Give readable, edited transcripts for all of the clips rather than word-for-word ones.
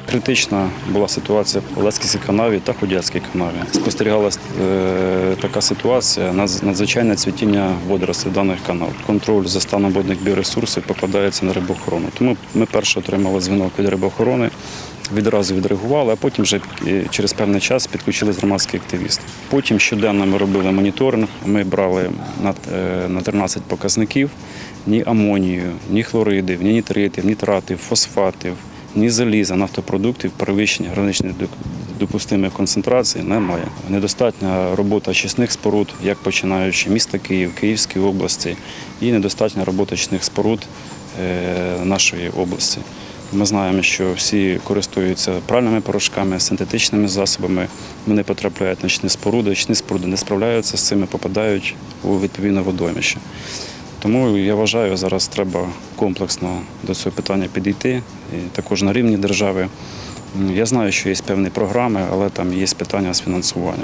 Критична була ситуація в Олеській канаві та Ходяцькій канаві. Спостерігалася така ситуація, надзвичайне цвітіння водоростей даних канав. Контроль за станом водних біоресурсів покладається на рибоохорону. Тому ми перше отримали дзвінок від рибоохорони, відразу відреагували, а потім вже через певний час підключились громадські активісти. Потім щоденно ми робили моніторинг, ми брали на 13 показників ні амонію, ні хлоридів, ні нітритів, нітратів, фосфатів, ні заліза, нафтопродуктів, перевищення граничної допустимої концентрації немає. Недостатня робота очисних споруд, як починаючи міста Київ, Київської області, і недостатня робота очисних споруд нашої області. Ми знаємо, що всі користуються пральними порошками, синтетичними засобами, вони потрапляють на очисні споруди не справляються з цим, попадають у відповідне водоймище. Тому я вважаю, зараз треба комплексно до цього питання підійти, і також на рівні держави. Я знаю, що є певні програми, але там є питання з фінансуванням.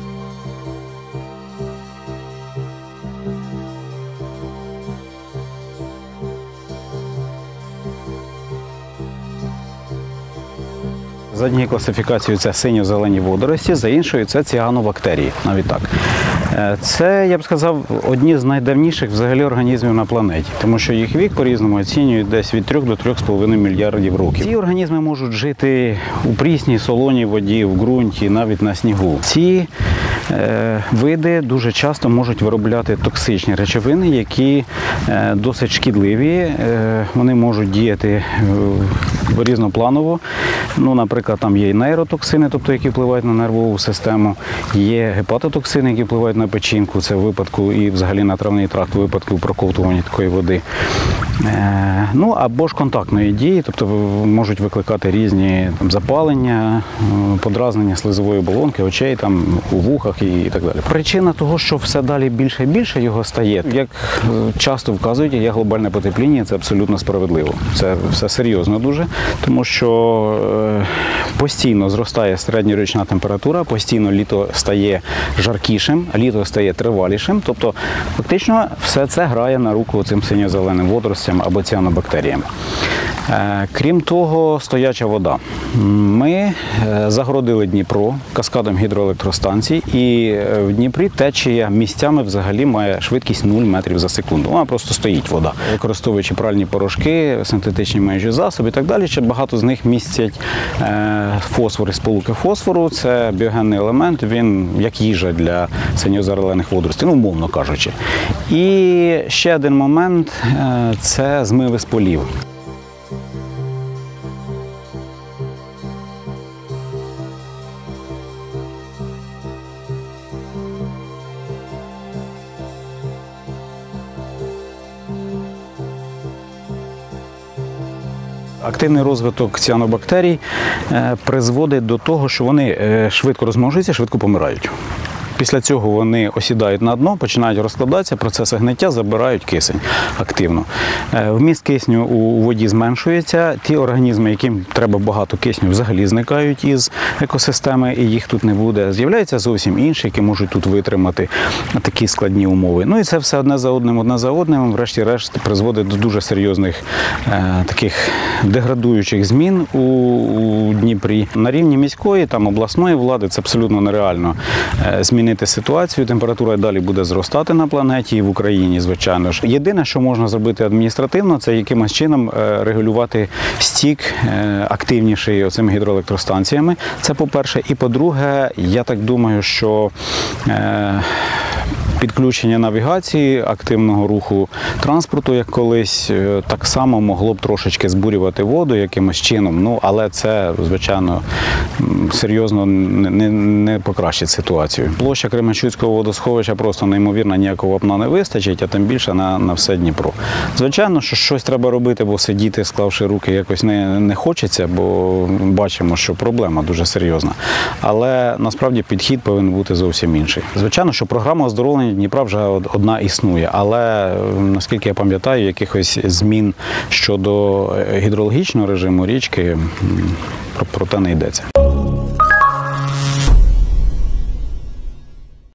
За однією класифікацією це синьо-зелені водорості, за іншою це ціанобактерії, навіть так. Це, я б сказав, одні з найдавніших взагалі організмів на планеті, тому що їх вік по-різному оцінюють десь від 3 до 3,5 мільярдів років. Ці організми можуть жити у прісній, солоній воді, в ґрунті, навіть на снігу. Ці види дуже часто можуть виробляти токсичні речовини, які досить шкідливі. Вони можуть діяти різнопланово. Наприклад, там є і нейротоксини, тобто які впливають на нервову систему, є гепатотоксини, які впливають на печінку, це в випадку і взагалі на травний тракт, у випадку проковтування такої води. Або ж контактної дії, тобто можуть викликати різні запалення, подразнення слизової оболонки, очей, у вухах і так далі. Причина того, що все далі більше і більше його стає, як часто вказують, є глобальне потепління, це абсолютно справедливо. Це все серйозно дуже, тому що постійно зростає середньорічна температура, постійно літо стає жаркішим, а літо стає тривалішим, тобто фактично все це грає на руку цим синьо-зеленим водоростям або ціанобактеріям. Крім того, стояча вода. Ми загородили Дніпро каскадом гідроелектростанцій, і в Дніпрі течія місцями взагалі має швидкість 0 метрів за секунду. Вона просто стоїть, вода. Використовуючи пральні порошки, синтетичні миючі засоби і так далі, ще багато з них містять фосфор і сполуки фосфору. Це біогенний елемент, він як їжа для синьо-зелених водоростей, умовно кажучи. І ще один момент – це змиви з полів. Активний розвиток ціанобактерій призводить до того, що вони швидко розмножуються, швидко помирають. Після цього вони осідають на дно, починають розкладатися, процеси гниття забирають кисень активно. Вміст кисню у воді зменшується, ті організми, яким треба багато кисню, взагалі зникають із екосистеми, і їх тут не буде. З'являються зовсім інші, які можуть тут витримати такі складні умови. І це все одне за одним, врешті-решт, призводить до дуже серйозних таких деградуючих змін у Дніпрі. На рівні міської, обласної влади це абсолютно нереально змінити ситуацію. Температура далі буде зростати на планеті і в Україні, звичайно ж. Єдине, що можна зробити адміністративно, це якимось чином регулювати стік активніший оцими гідроелектростанціями. Це по-перше. І по-друге, я так думаю, що підключення навігації, активного руху транспорту, як колись, так само могло б трошечки збурювати воду якимось чином, але це, звичайно, серйозно не покращить ситуацію. Площа Кременчуцького водосховища просто неймовірна, ніякого вапна не вистачить, а тим більше на все Дніпро. Звичайно, що щось треба робити, бо сидіти, склавши руки, якось не хочеться, бо бачимо, що проблема дуже серйозна. Але насправді підхід повинен бути зовсім інший. Звичайно, що програма оздоровлення Дніпра вже одна існує, але, наскільки я пам'ятаю, якихось змін щодо гідрологічного режиму річки про те не йдеться.